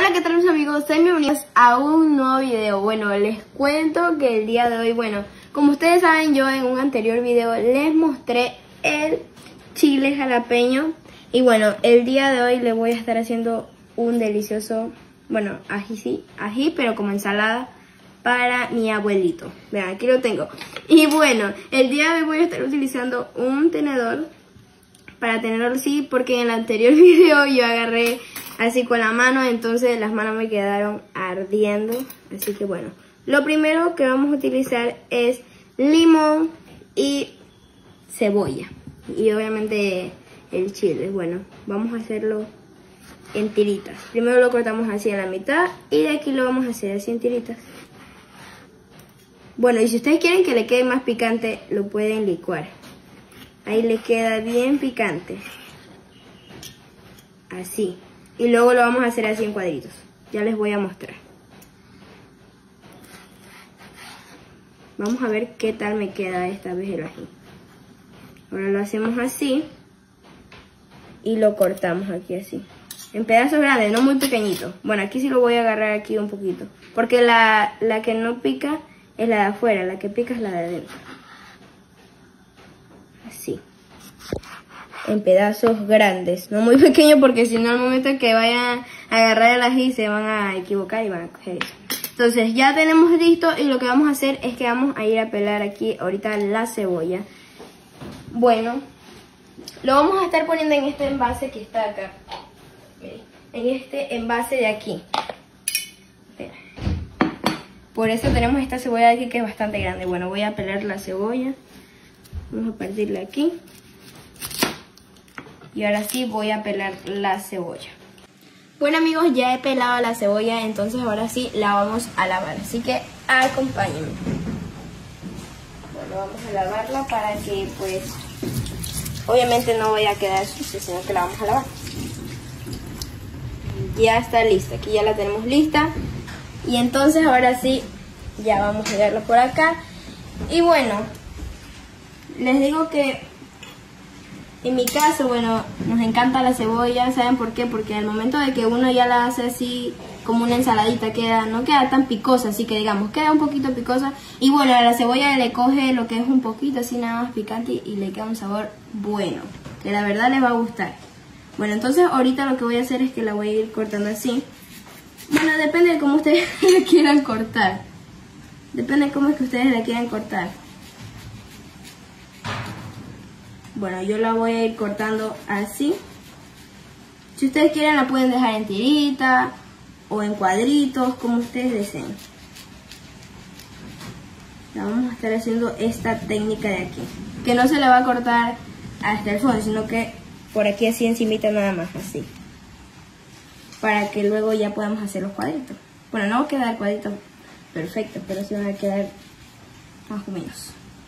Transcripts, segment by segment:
Hola, ¿qué tal mis amigos? Sean bienvenidos a un nuevo video. Bueno, les cuento que el día de hoy, bueno, como ustedes saben, yo en un anterior video les mostré el chile jalapeño. Y bueno, el día de hoy les voy a estar haciendo un delicioso, bueno, ají, pero como ensalada para mi abuelito. Vean, aquí lo tengo. Y bueno, el día de hoy voy a estar utilizando un tenedor para tenerlo así, porque en el anterior video yo agarré así con la mano, entonces las manos me quedaron ardiendo. Así que bueno, lo primero que vamos a utilizar es limón y cebolla. Y obviamente el chile. Bueno, vamos a hacerlo en tiritas. Primero lo cortamos así a la mitad y de aquí lo vamos a hacer así en tiritas. Bueno, y si ustedes quieren que le quede más picante, lo pueden licuar. Ahí le queda bien picante. Así. Y luego lo vamos a hacer así en cuadritos. Ya les voy a mostrar. Vamos a ver qué tal me queda esta vez el ají. Ahora lo hacemos así. Y lo cortamos aquí así. En pedazos grandes, no muy pequeñitos. Bueno, aquí sí lo voy a agarrar aquí un poquito. Porque la que no pica es la de afuera. La que pica es la de adentro. Así. En pedazos grandes, no muy pequeños, porque si no al momento que vayan a agarrar el ají se van a equivocar y van a coger eso. Entonces ya tenemos listo y lo que vamos a hacer es que vamos a ir a pelar aquí ahorita la cebolla. Bueno, lo vamos a estar poniendo en este envase que está acá. En este envase de aquí. Por eso tenemos esta cebolla de aquí que es bastante grande. Bueno, voy a pelar la cebolla. Vamos a partirla aquí. Y ahora sí voy a pelar la cebolla. Bueno amigos, ya he pelado la cebolla, entonces ahora sí la vamos a lavar. Así que acompáñenme. Bueno, vamos a lavarla para que pues obviamente no vaya a quedar sucia, sino que la vamos a lavar. Ya está lista, aquí ya la tenemos lista. Y entonces ahora sí ya vamos a pegarla por acá. Y bueno, les digo que en mi caso, bueno, nos encanta la cebolla. ¿Saben por qué? Porque al momento de que uno ya la hace así como una ensaladita, no queda tan picosa, así que digamos, queda un poquito picosa. Y bueno, a la cebolla le coge lo que es un poquito así nada más picante y le queda un sabor bueno, que la verdad les va a gustar. Bueno, entonces ahorita lo que voy a hacer es que la voy a ir cortando así. Bueno, depende de cómo ustedes la quieran cortar. Depende de cómo es que ustedes la quieran cortar. Bueno, yo la voy a ir cortando así. Si ustedes quieren la pueden dejar en tirita o en cuadritos, como ustedes deseen. La vamos a estar haciendo esta técnica de aquí. Que no se le va a cortar hasta el fondo, sino que por aquí así encimita nada más, así. Para que luego ya podamos hacer los cuadritos. Bueno, no va a quedar cuadritos perfectos, pero sí van a quedar más o menos.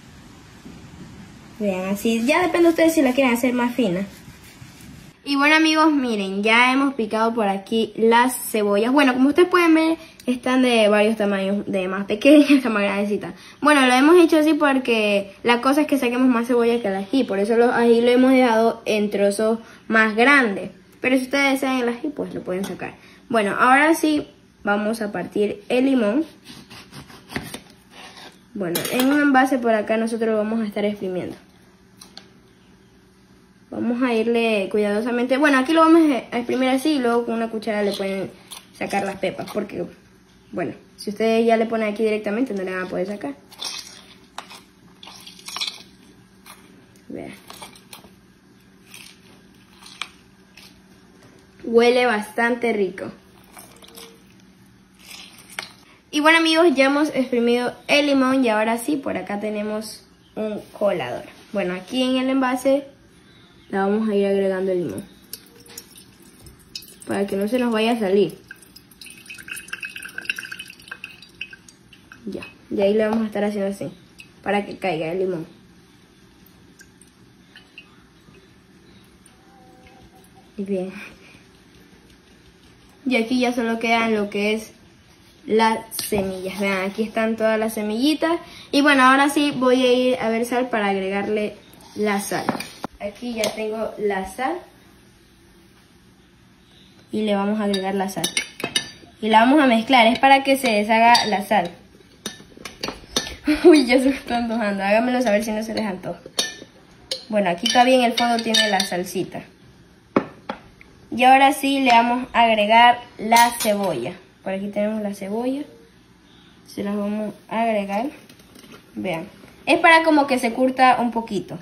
Vean, así, ya depende de ustedes si la quieren hacer más fina. Y bueno amigos, miren, ya hemos picado por aquí las cebollas. Bueno, como ustedes pueden ver, están de varios tamaños, de más pequeñas hasta más grandecitas. Bueno, lo hemos hecho así porque la cosa es que saquemos más cebolla que el ají. Por eso los ají lo hemos dejado en trozos más grandes. Pero si ustedes desean el ají, pues lo pueden sacar. Bueno, ahora sí, vamos a partir el limón. Bueno, en un envase por acá nosotros lo vamos a estar exprimiendo. Vamos a irle cuidadosamente. Bueno, aquí lo vamos a exprimir así y luego con una cuchara le pueden sacar las pepas. Porque, bueno, si ustedes ya le ponen aquí directamente no le van a poder sacar. Vean. Huele bastante rico. Y bueno amigos, ya hemos exprimido el limón y ahora sí, por acá tenemos un colador. Bueno, aquí en el envase la vamos a ir agregando el limón. Para que no se nos vaya a salir. Ya, y ahí le vamos a estar haciendo así, para que caiga el limón. Y bien. Y aquí ya solo quedan lo que es las semillas. Vean, aquí están todas las semillitas. Y bueno, ahora sí voy a ir a ver sal para agregarle la sal. Aquí ya tengo la sal. Y le vamos a agregar la sal. Y la vamos a mezclar, es para que se deshaga la sal. Uy, ya se me está antojando, háganmelo saber si no se les antoja. Bueno, aquí todavía en el fondo tiene la salsita. Y ahora sí le vamos a agregar la cebolla. Por aquí tenemos la cebolla. Se las vamos a agregar. Vean. Es para como que se curta un poquito.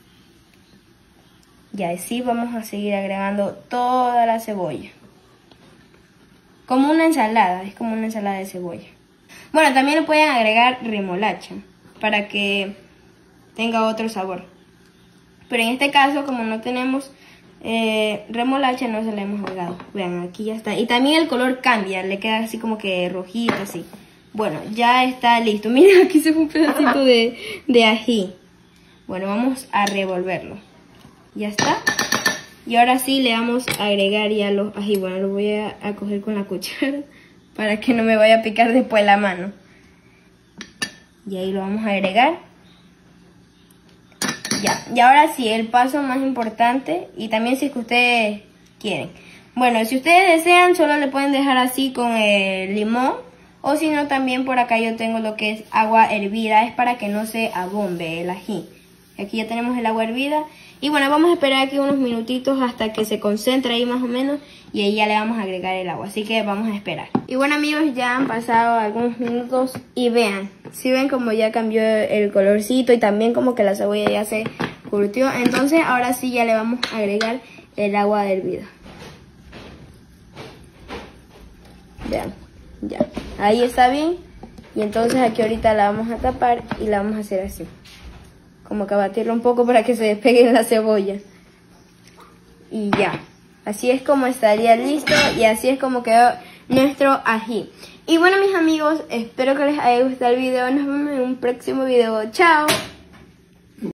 Y así vamos a seguir agregando toda la cebolla. Como una ensalada, es como una ensalada de cebolla. Bueno, también le pueden agregar remolacha para que tenga otro sabor. Pero en este caso, como no tenemos remolacha, no se la hemos agregado. Vean, aquí ya está. Y también el color cambia, le queda así como que rojito, así. Bueno, ya está listo. Miren, aquí se fue un pedacito de ají. Bueno, vamos a revolverlo. Ya está. Y ahora sí le vamos a agregar ya los ají. Bueno, lo voy a coger con la cuchara para que no me vaya a picar después la mano. Y ahí lo vamos a agregar. Ya, y ahora sí, el paso más importante, y también si es que ustedes quieren. Bueno, si ustedes desean, solo le pueden dejar así con el limón, o si no, también por acá yo tengo lo que es agua hervida, es para que no se abombe el ají. Aquí ya tenemos el agua hervida, y bueno, vamos a esperar aquí unos minutitos hasta que se concentre ahí más o menos, y ahí ya le vamos a agregar el agua, así que vamos a esperar. Y bueno amigos, ya han pasado algunos minutos, y vean, si ven como ya cambió el colorcito, y también como que la cebolla ya se curtió, entonces ahora sí ya le vamos a agregar el agua hervida. Vean, ya, ahí está bien, y entonces aquí ahorita la vamos a tapar y la vamos a hacer así. Como que batirlo un poco para que se despegue la cebolla. Y ya. Así es como estaría listo y así es como quedó nuestro ají. Y bueno mis amigos, espero que les haya gustado el video. Nos vemos en un próximo video. ¡Chao!